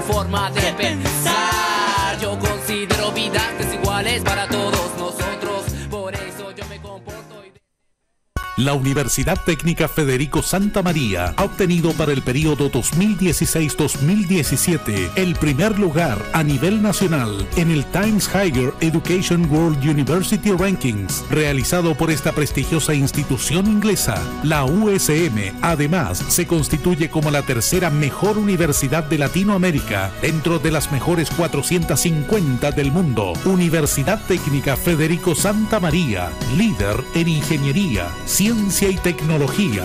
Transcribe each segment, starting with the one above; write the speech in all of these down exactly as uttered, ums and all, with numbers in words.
forma de pensar. Yo considero vidas desiguales para todos nosotros, por eso yo me comporto y... La Universidad Técnica Federico Santa María ha obtenido para el periodo dos mil dieciséis dos mil diecisiete el primer lugar a nivel nacional en el Times Higher Education World University Rankings, realizado por esta prestigiosa institución inglesa. La U S M, además, se constituye como la tercera mejor universidad de Latinoamérica, dentro de las mejores cuatrocientas cincuenta del mundo. Universidad Técnica Federico Santa María, líder en ingeniería, ciencia y tecnología.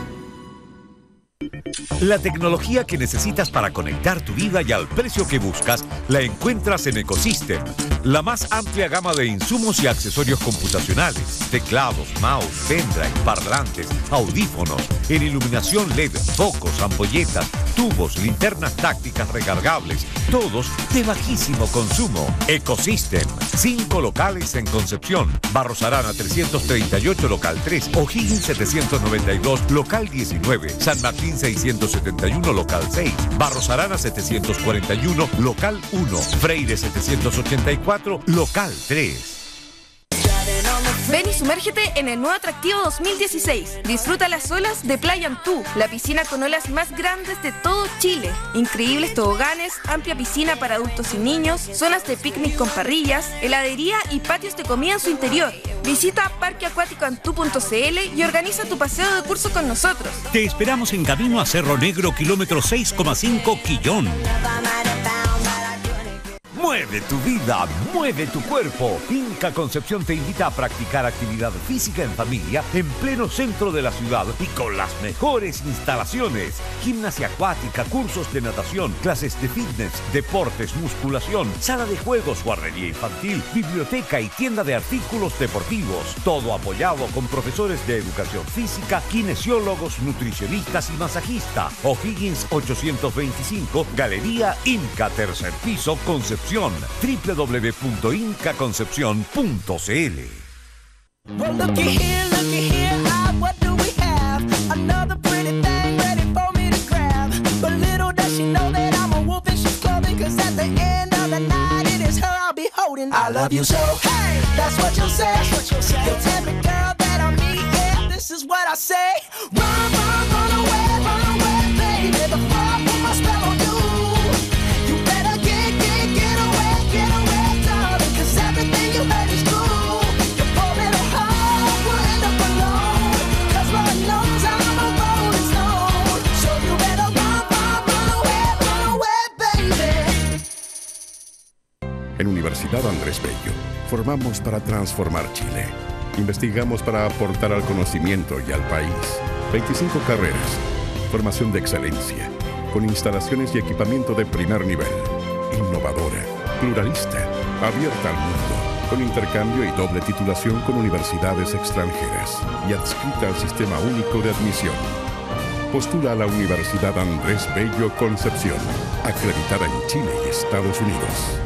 La tecnología que necesitas para conectar tu vida y al precio que buscas la encuentras en Ecosystem. La más amplia gama de insumos y accesorios computacionales, teclados, mouse, pendrive, parlantes, audífonos, en iluminación L E D, focos, ampolletas, tubos, linternas tácticas recargables, todos de bajísimo consumo. Ecosystem, cinco locales en Concepción, Barros Arana trescientos treinta y ocho, local tres, O'Higgins setecientos noventa y dos, local diecinueve, San Martín seiscientos setenta y uno, local seis, Barros Arana setecientos cuarenta y uno, local uno, Freire setecientos ochenta y cuatro, local tres. Ven y sumérgete en el nuevo atractivo dos mil dieciséis. Disfruta las olas de Playa Antú, la piscina con olas más grandes de todo Chile. Increíbles toboganes, amplia piscina para adultos y niños, zonas de picnic con parrillas, heladería y patios de comida en su interior. Visita parque acuático antú punto c l y organiza tu paseo de curso con nosotros. Te esperamos en camino a Cerro Negro, kilómetro seis coma cinco, Quillón. Mueve tu vida, mueve tu cuerpo. Inca Concepción te invita a practicar actividad física en familia en pleno centro de la ciudad y con las mejores instalaciones. Gimnasia acuática, cursos de natación, clases de fitness, deportes, musculación, sala de juegos, guardería infantil, biblioteca y tienda de artículos deportivos. Todo apoyado con profesores de educación física, kinesiólogos, nutricionistas y masajistas. O'Higgins ochocientos veinticinco, Galería Inca, tercer piso, Concepción. w w w punto inca concepción punto c l. Well, looky here, looky here, ah, what do we have? Another pretty thing ready for me to grab. But little does she know that I'm a wolf in sheep's clothing, 'cause at the end of the night it is her I'll be holding. I love you so, hey, that's what you'll say. You'll tell me, girl, that I'm me, yeah, this is what I say. Run, run, run away, run away, baby, before I put my spell on you. You better get, get, get away, get away, darling, 'cause everything you heard is true. En Universidad Andrés Bello, formamos para transformar Chile. Investigamos para aportar al conocimiento y al país. veinticinco carreras, formación de excelencia, con instalaciones y equipamiento de primer nivel. Innovadora, pluralista, abierta al mundo, con intercambio y doble titulación con universidades extranjeras y adscrita al Sistema Único de Admisión. Postula a la Universidad Andrés Bello Concepción, acreditada en Chile y Estados Unidos.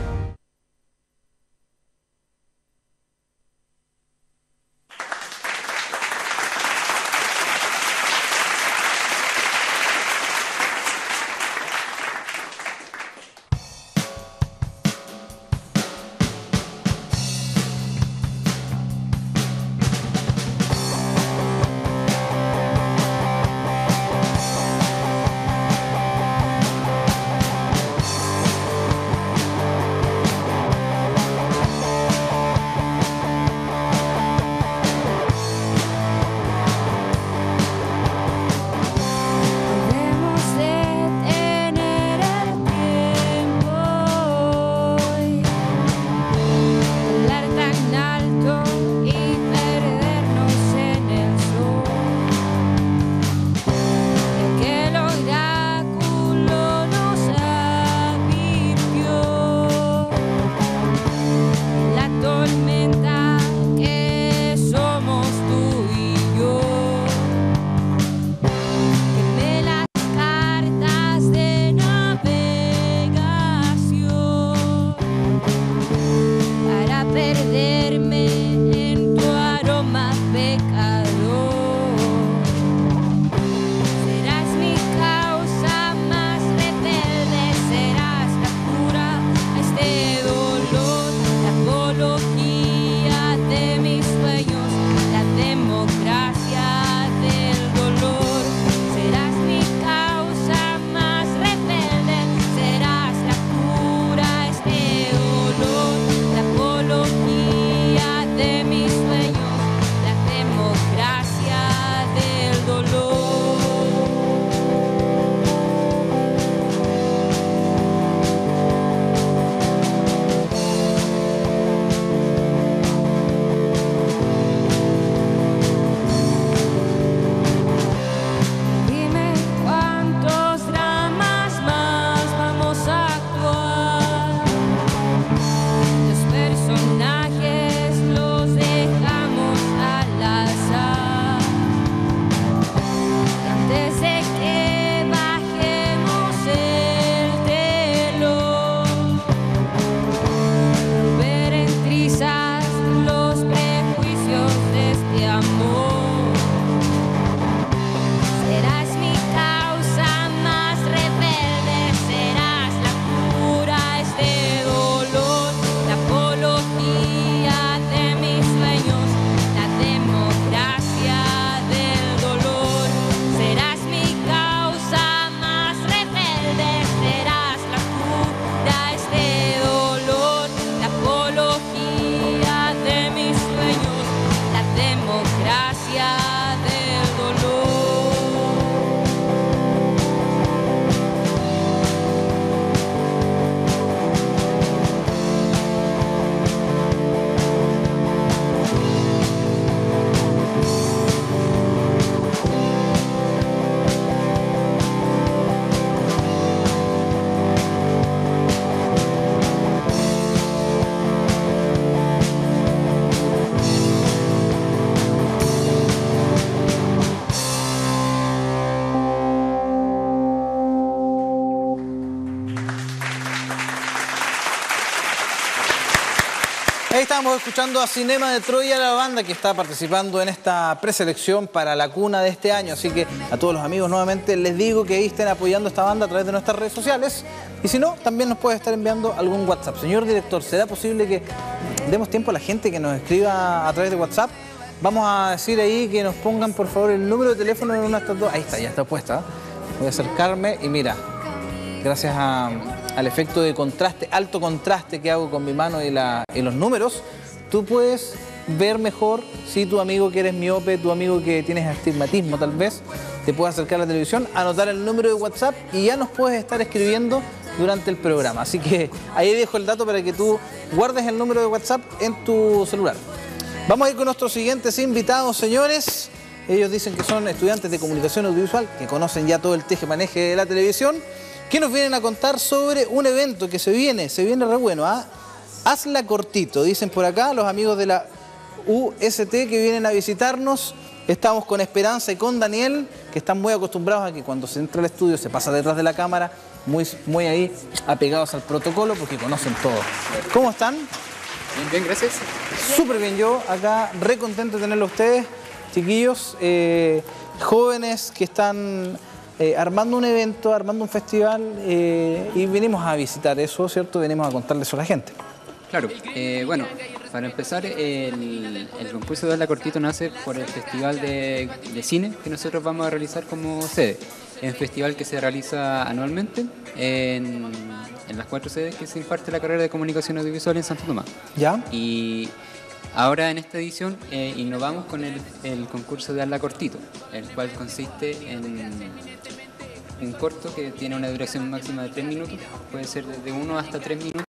Ahí estábamos escuchando a Cinema de Troya, la banda que está participando en esta preselección para la cuna de este año. Así que a todos los amigos nuevamente les digo que ahí estén apoyando a esta banda a través de nuestras redes sociales. Y si no, también nos puede estar enviando algún WhatsApp. Señor director, ¿será posible que demos tiempo a la gente que nos escriba a través de WhatsApp? Vamos a decir ahí que nos pongan por favor el número de teléfono en una de estas dos. Ahí está, ya está puesta. Voy a acercarme y mira, gracias a... al efecto de contraste, alto contraste que hago con mi mano y, la, y los números, tú puedes ver mejor si tu amigo que eres miope, tu amigo que tienes astigmatismo tal vez, te puede acercar a la televisión, anotar el número de WhatsApp y ya nos puedes estar escribiendo durante el programa. Así que ahí dejo el dato para que tú guardes el número de WhatsApp en tu celular. Vamos a ir con nuestros siguientes invitados, señores. Ellos dicen que son estudiantes de comunicación audiovisual, que conocen ya todo el teje-maneje de la televisión, que nos vienen a contar sobre un evento que se viene, se viene re bueno, ¿ah? Hazla cortito, dicen por acá los amigos de la U S T que vienen a visitarnos. Estamos con Esperanza y con Daniel, que están muy acostumbrados a que cuando se entra al estudio se pasa detrás de la cámara, muy, muy ahí apegados al protocolo porque conocen todo. ¿Cómo están? Bien, bien, gracias. Súper bien, yo acá re contento de tenerlo a ustedes, chiquillos, eh, jóvenes que están... Eh, armando un evento, armando un festival eh, y venimos a visitar eso, ¿cierto? Venimos a contarles eso a la gente. Claro, eh, bueno, para empezar, el, el concurso de Hazla Cortito nace por el festival de, de cine que nosotros vamos a realizar como sede. Es un festival que se realiza anualmente en, en las cuatro sedes que se imparte la carrera de comunicación audiovisual en Santo Tomás. ¿Ya? Y ahora en esta edición eh, innovamos con el, el concurso de Hazla Cortito, el cual consiste en un corto que tiene una duración máxima de tres minutos, puede ser desde uno hasta tres minutos,